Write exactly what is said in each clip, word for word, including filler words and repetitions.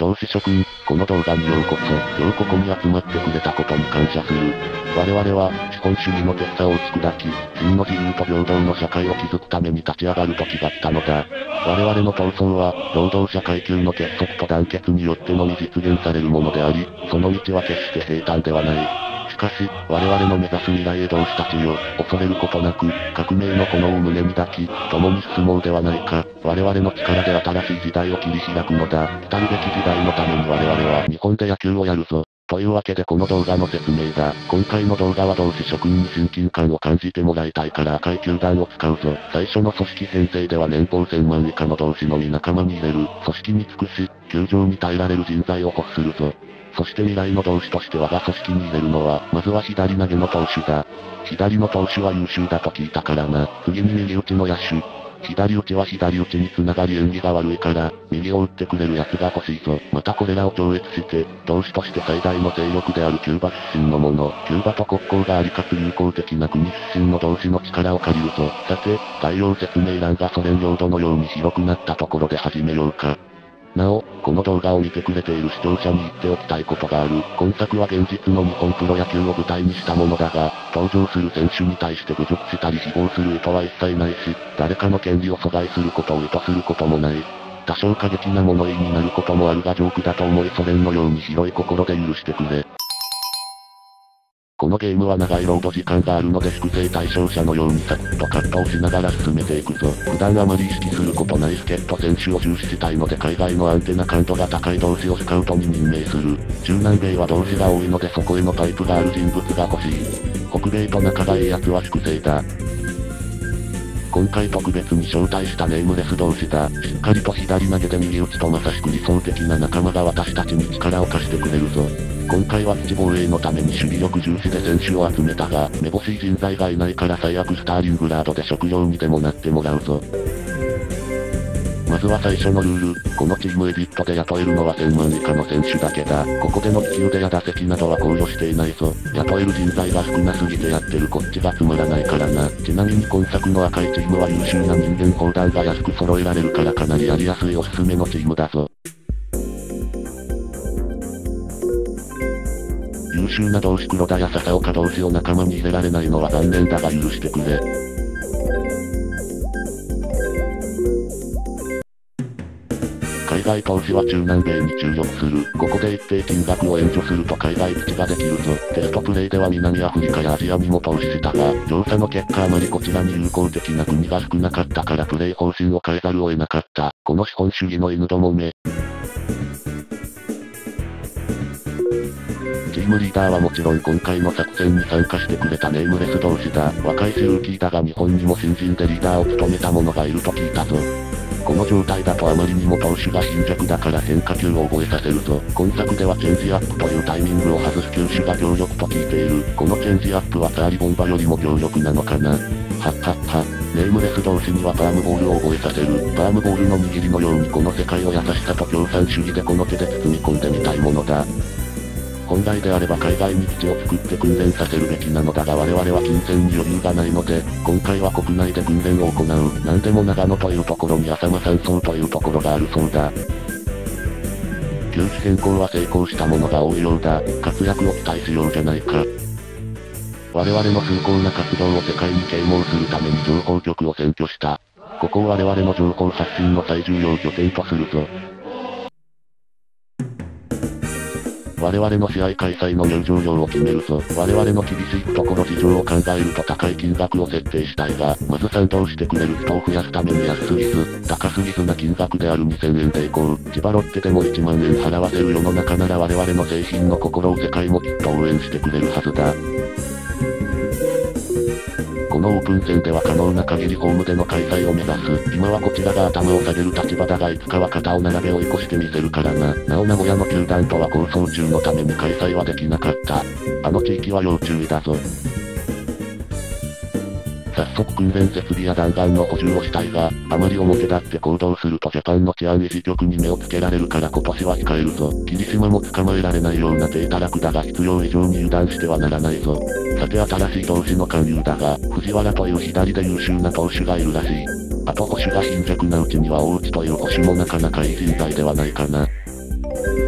同志諸君、この動画にようこそ、今日ここに集まってくれたことに感謝する。我々は、資本主義の鉄砂を打ち砕き、真の自由と平等の社会を築くために立ち上がる時が来たのだ。我々の闘争は、労働者階級の結束と団結によってのみ実現されるものであり、その道は決して平坦ではない。しかし、我々の目指す未来へ同志たちよ、恐れることなく、革命の炎を胸に抱き、共に進もうではないか。我々の力で新しい時代を切り開くのだ。来るべき時代のために我々は日本で野球をやるぞ。というわけでこの動画の説明だ。今回の動画は同志諸君に親近感を感じてもらいたいから赤い球団を使うぞ。最初の組織編成では年俸せんまん以下の同志のみ仲間に入れる。組織に尽くし、球場に耐えられる人材を欲するぞ。そして未来の同志として我が組織に入れるのは、まずは左投げの投手だ。左の投手は優秀だと聞いたからな。次に右打ちの野手。左打ちは左打ちに繋がり縁起が悪いから、右を打ってくれる奴が欲しいぞ。またこれらを超越して、同志として最大の勢力であるキューバ出身の者。キューバと国交がありかつ友好的な国出身の同志の力を借りるぞ。さて、概要説明欄がソ連領土のように広くなったところで始めようか。なお、この動画を見てくれている視聴者に言っておきたいことがある。今作は現実の日本プロ野球を舞台にしたものだが、登場する選手に対して侮辱したり誹謗する意図は一切ないし、誰かの権利を阻害することを意図することもない。多少過激な物言いになることもあるがジョークだと思いソ連のように広い心で許してくれ。このゲームは長いロード時間があるので粛清対象者のようにサクッとカットをしながら進めていくぞ。普段あまり意識することない助っ人選手を重視したいので海外のアンテナ感度が高い同志をスカウトに任命する。中南米は同志が多いのでそこへのパイプがある人物が欲しい。北米と仲がいい奴は粛清だ。今回特別に招待したネームレス同士だ。しっかりと左投げで右打ちとまさしく理想的な仲間が私たちに力を貸してくれるぞ。今回は基地防衛のために守備力重視で選手を集めたが、めぼしい人材がいないから最悪スターリングラードで食料にでもなってもらうぞ。まずは最初のルール、このチームエディットで雇えるのはせんまん以下の選手だけだ。ここでの利き腕や打席などは考慮していないぞ。雇える人材が少なすぎてやってるこっちがつまらないからな。ちなみに今作の赤いチームは優秀な人間砲弾が安く揃えられるからかなりやりやすいおすすめのチームだぞ。優秀な同志黒田や笹岡同志を仲間に入れられないのは残念だが許してくれ。海外投資は中南米に注力する。ここで一定金額を援助すると海外基地ができるぞ。テストプレイでは南アフリカやアジアにも投資したが、調査の結果あまりこちらに友好的な国が少なかったからプレイ方針を変えざるを得なかった。この資本主義の犬どもめ。チームリーダーはもちろん今回の作戦に参加してくれたネームレス同士だ。若いしルーキーだが日本にも新人でリーダーを務めた者がいると聞いたぞ。この状態だとあまりにも投手が貧弱だから変化球を覚えさせるぞ。今作ではチェンジアップというタイミングを外す球種が強力と聞いている。このチェンジアップはツァーリボンバよりも強力なのかな。はっはっは。ネームレス同士にはパームボールを覚えさせる。パームボールの握りのようにこの世界を優しさと共産主義でこの手で包み込んでみたいものだ。本来であれば海外に基地を作って訓練させるべきなのだが我々は金銭に余裕がないので、今回は国内で訓練を行う。なんでも長野というところに浅間山荘というところがあるそうだ。球種変更は成功したものが多いようだ。活躍を期待しようじゃないか。我々の崇高な活動を世界に啓蒙するために情報局を占拠した。ここを我々の情報発信の最重要拠点とするぞ。我々の試合開催の入場料を決めるぞ。我々の厳しい懐事情を考えると高い金額を設定したいが、まず賛同してくれる人を増やすために安すぎず、高すぎずな金額であるにせんえんでいこう。千葉ロッテでもいちまんえん払わせる世の中なら我々の製品の心を世界もきっと応援してくれるはずだ。このオープン戦では可能な限りホームでの開催を目指す。今はこちらが頭を下げる立場だがいつかは肩を並べ追い越してみせるからな。なお名古屋の球団とは構想中のために開催はできなかった。あの地域は要注意だぞ。早速訓練設備や弾丸の補充をしたいが、あまり表立って行動するとジャパンの治安維持局に目をつけられるから今年は控えるぞ。霧島も捕まえられないような低たらくだが必要以上に油断してはならないぞ。さて新しい投手の勧誘だが、藤原という左で優秀な投手がいるらしい。あと捕手が貧弱なうちには大内という捕手もなかなかいい人材ではないかな。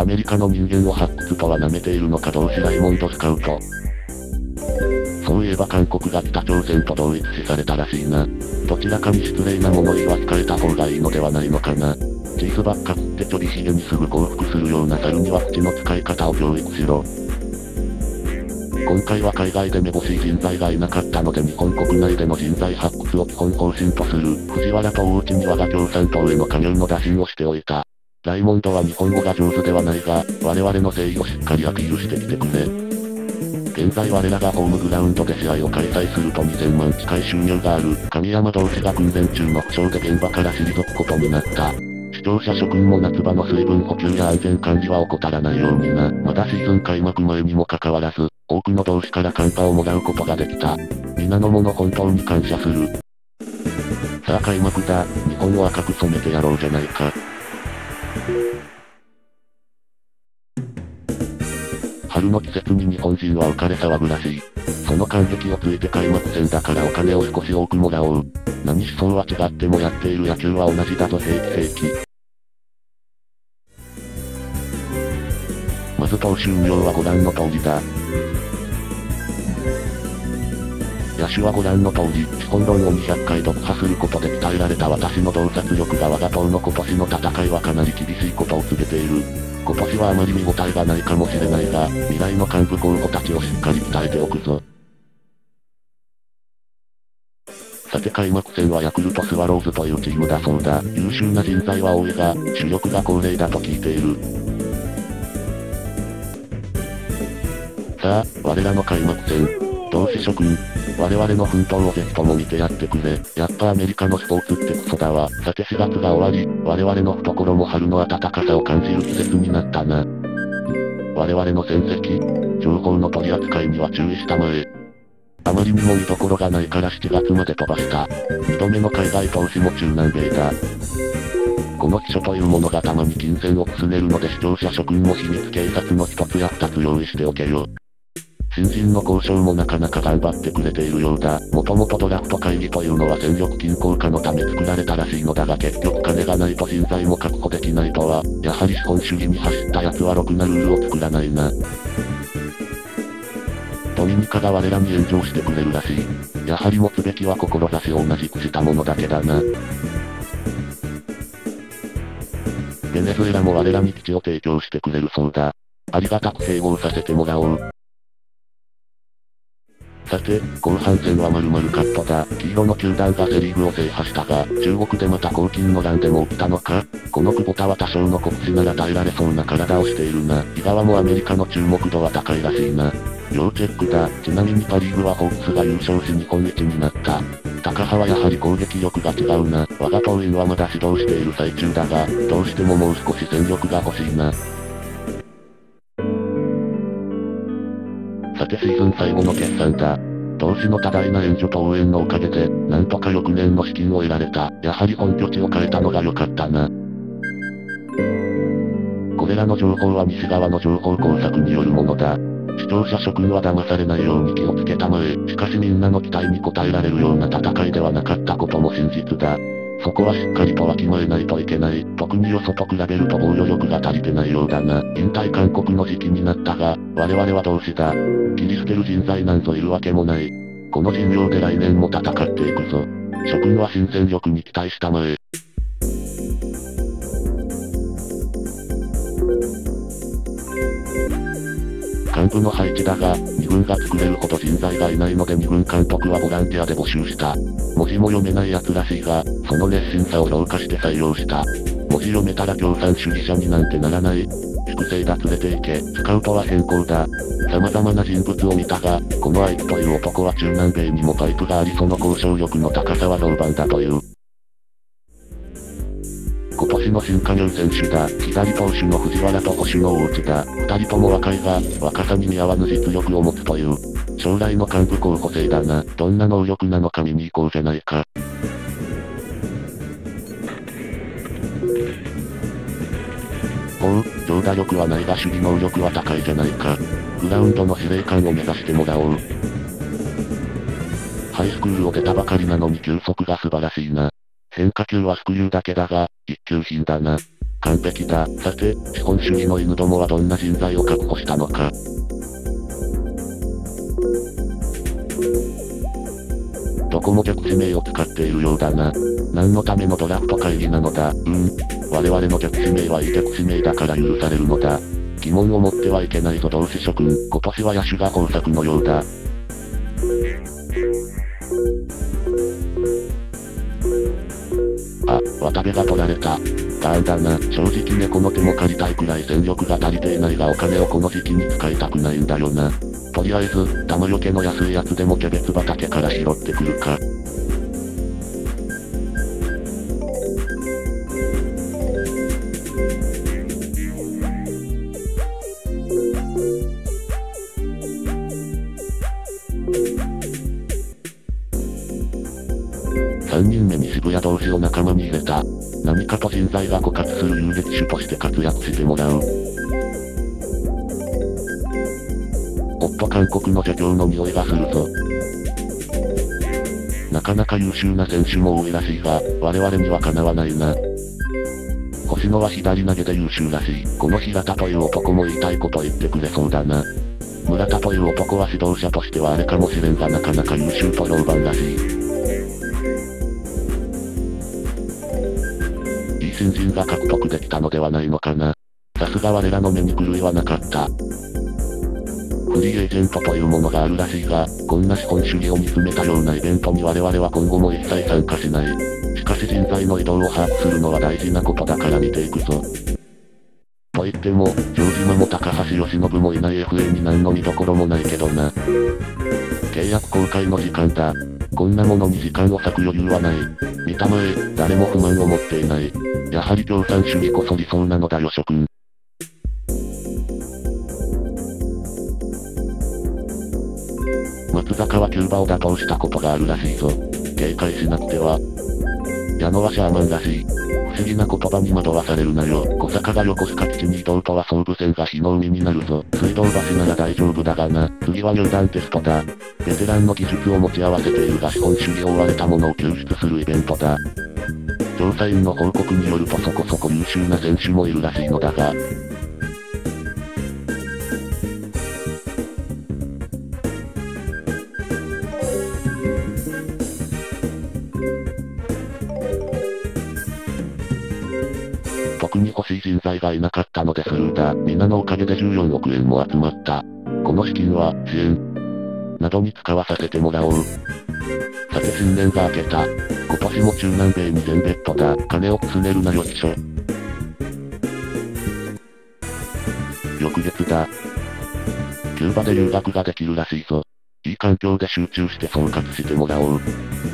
メリカの人間を発掘とは舐めているのか同志ライモンド・スカウト。そういえば韓国が北朝鮮と同一視されたらしいな。どちらかに失礼な物言いは控えた方がいいのではないのかな。チーズばっか食ってちょびひげにすぐ降伏するような猿には口の使い方を教育しろ。今回は海外でめぼしい人材がいなかったので日本国内での人材発掘を基本方針とする藤原と大内に我が共産党への加入の打診をしておいた。ライモンドは日本語が上手ではないが、我々の誠意をしっかりアピールしてきてくれ。現在我らがホームグラウンドで試合を開催するとにせんまん近い収入がある神山同士が訓練中の負傷で現場から退くことになった。視聴者諸君も夏場の水分補給や安全管理は怠らないようにな。まだシーズン開幕前にもかかわらず、多くの同志からカンパをもらうことができた。皆の者本当に感謝する。さあ開幕だ、日本を赤く染めてやろうじゃないか。春の季節に日本人は浮かれ騒ぐらしい。その感激をついて開幕戦だからお金を少し多くもらおう。何思想は違ってもやっている野球は同じだぞ平気平気。まず投手運用はご覧の通りだ。野手はご覧の通り、資本論をにひゃっかい読破することで鍛えられた私の洞察力が我が党の今年の戦いはかなり厳しいことを告げている。今年はあまり見応えがないかもしれないが、未来の幹部候補たちをしっかり鍛えておくぞ。さて開幕戦はヤクルトスワローズというチームだそうだ。優秀な人材は多いが、主力が高齢だと聞いている。さあ、我らの開幕戦。同志諸君、我々の奮闘をぜひとも見てやってくれ。やっぱアメリカのスポーツってクソだわ。さてしがつが終わり、我々の懐も春の暖かさを感じる季節になったな。我々の戦績、情報の取り扱いには注意したまえ。あまりにも見どころがないからしちがつまで飛ばした。にどめの海外投資も中南米だ。この秘書というものがたまに金銭をくすねるので視聴者諸君も秘密警察の一つや二つ用意しておけよ。新人の交渉もなかなか頑張ってくれているようだ。もともとドラフト会議というのは戦力均衡化のため作られたらしいのだが結局金がないと人材も確保できないとは、やはり資本主義に走った奴はろくなルールを作らないな。ドミニカが我らに援助してくれるらしい。やはり持つべきは志を同じくしたものだけだな。ベネズエラも我らに基地を提供してくれるそうだ。ありがたく併合させてもらおう。さて、後半戦は丸々カットだ。黄色の球団がセリーグを制覇したが、中国でまた黄金の乱でも起きたのか。この久保田は多少の酷使なら耐えられそうな体をしているな。伊川もアメリカの注目度は高いらしいな。要チェックだ。ちなみにパリーグはホークスが優勝し日本一になった。高羽はやはり攻撃力が違うな。我が党員はまだ指導している最中だが、どうしてももう少し戦力が欲しいな。さてシーズン最後の決算だ。投資の多大な援助と応援のおかげで、なんとか翌年の資金を得られた。やはり本拠地を変えたのが良かったな。これらの情報は西側の情報工作によるものだ。視聴者諸君は騙されないように気をつけたまえ。しかしみんなの期待に応えられるような戦いではなかったことも真実だ。そこはしっかりとわきまえないといけない。特によそと比べると防御力が足りてないようだな。引退勧告の時期になったが、我々は同志だ。切り捨てる人材なんぞいるわけもない。この陣容で来年も戦っていくぞ。諸君は新戦力に期待したまえ。幹部の配置だが、に軍が作れるほど人材がいないのでに軍監督はボランティアで募集した。文字も読めない奴らしいが、その熱心さを評価して採用した。文字読めたら共産主義者になんてならない。粛清だ連れて行け、スカウトは変更だ。様々な人物を見たが、このアイクという男は中南米にもパイプがありその交渉力の高さは評判だという。今年の新加入選手だ。左投手の藤原と保守の大内だ。二人とも若いが、若さに見合わぬ実力を持つという。将来の幹部候補生だな。どんな能力なのか見に行こうじゃないか。ほう、長打力はないが守備能力は高いじゃないか。グラウンドの司令官を目指してもらおう。ハイスクールを出たばかりなのに球速が素晴らしいな。変化球はスクリューだけだが、一級品だな。 完璧だ。さて、資本主義の犬どもはどんな人材を確保したのか。どこも逆指名を使っているようだな。何のためのドラフト会議なのだ。うーん。我々の逆指名はいい逆指名だから許されるのだ。疑問を持ってはいけないぞ同志諸君。今年は野手が豊作のようだ。あ、渡部が取られた。ガーンだな。正直猫の手も借りたいくらい戦力が足りていないがお金をこの時期に使いたくないんだよな。とりあえず、玉よけの安いやつでもキャベツ畑から拾ってくるか。さんにんめに渋谷同士を仲間に入れた。何かと人材が枯渇する遊撃手として活躍してもらう。おっと韓国の邪教の匂いがするぞ。なかなか優秀な選手も多いらしいが、我々にはかなわないな。星野は左投げで優秀らしい。この平田という男も言いたいこと言ってくれそうだな。村田という男は指導者としてはあれかもしれんがなかなか優秀と評判らしい。いい新人が獲得できたのではないのかな。さすが我らの目に狂いはなかった。フリーエージェントというものがあるらしいが、こんな資本主義を煮詰めたようなイベントに我々は今後も一切参加しない。しかし人材の移動を把握するのは大事なことだから見ていくぞ。と言っても、城島も高橋由伸もいない エフエー に何の見どころもないけどな。契約公開の時間だ。こんなものに時間を割く余裕はない。見たまえ、誰も不満を持っていない。やはり共産主義こそ理想なのだよ諸君。松坂はキューバを打倒したことがあるらしいぞ。警戒しなくては。矢野はシャーマンらしい。不思議な言葉に惑わされるなよ。小坂が横須賀基地に移動とは総武線が火の海になるぞ。水道橋なら大丈夫だがな。次は入団テストだ。ベテランの技術を持ち合わせているが資本主義を追われたものを救出するイベントだ。調査員の報告によるとそこそこ優秀な選手もいるらしいのだが。特に欲しい人材がいなかったのでスルーだ。皆のおかげでじゅうよんおくえんも集まった。この資金は、支援などに使わさせてもらおう。さて新年が明けた。今年も中南米に全ベッドだ。金をくすねるなよ秘書。翌月だ。キューバで留学ができるらしいぞ。いい環境で集中して総括してもらおう。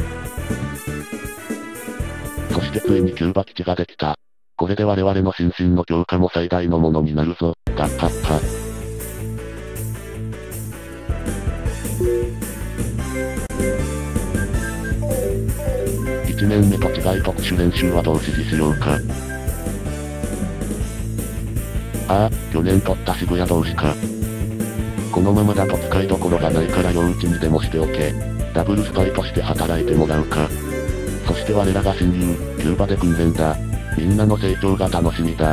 そしてついにキューバ基地ができた。これで我々の心身の強化も最大のものになるぞ。ガッパッパ。いちねんめと違い特殊練習はどう指示しようか。ああ、去年取った渋谷同士か。このままだと使いどころがないから夜打ちにでもしておけ。ダブルスパイとして働いてもらうか。そして我らが親友、キューバで訓練だ。みんなの成長が楽しみだ。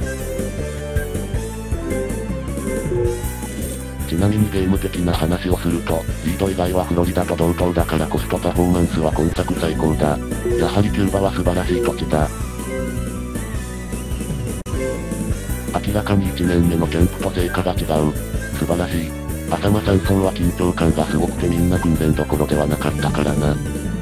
ちなみにゲーム的な話をすると、リード以外はフロリダと同等だからコストパフォーマンスは今作最高だ。やはりキューバは素晴らしい土地だ。明らかにいちねんめのキャンプと成果が違う。素晴らしい。浅間山荘は緊張感がすごくてみんな訓練どころではなかったからな。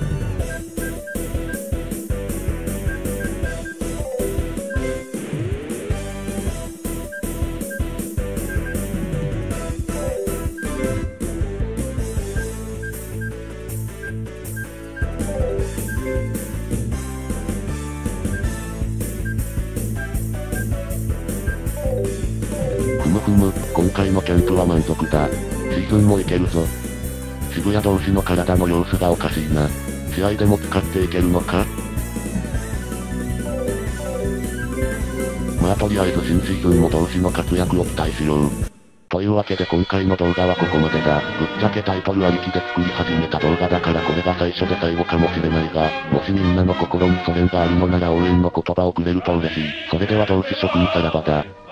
ふむふむ、今回のキャンプは満足だ。シーズンもいけるぞ。渋谷同士の体の様子がおかしいな。試合でも使っていけるのか？まあとりあえず新シーズンも同士の活躍を期待しよう。 というわけで今回の動画はここまでだ。ぶっちゃけタイトルありきで作り始めた動画だからこれが最初で最後かもしれないが、もしみんなの心にソ連があるのなら応援の言葉をくれると嬉しい。それでは同志諸君さらばだ。